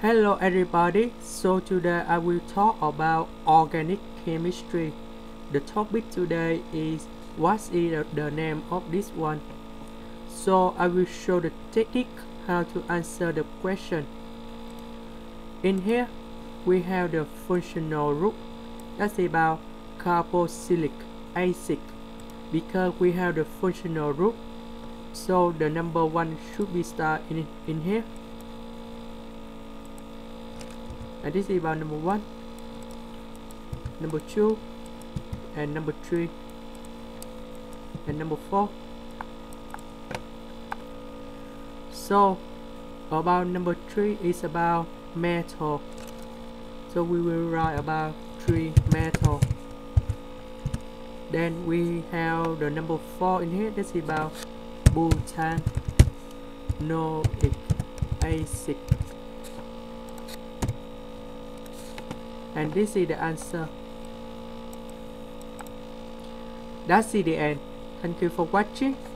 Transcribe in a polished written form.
Hello everybody, so today I will talk about organic chemistry. The topic today is what is the name of this one. So I will show the technique how to answer the question. In here we have the functional group, that's about carboxylic acid. Because we have the functional group, so the number one should be start in here. And this is about number 1, number 2, and number 3, and number 4. So about number 3 is about metal. So we will write about 3 metal. Then we have the number 4 in here. This is about butanoic acid. And this is the answer. That's the end. Thank you for watching.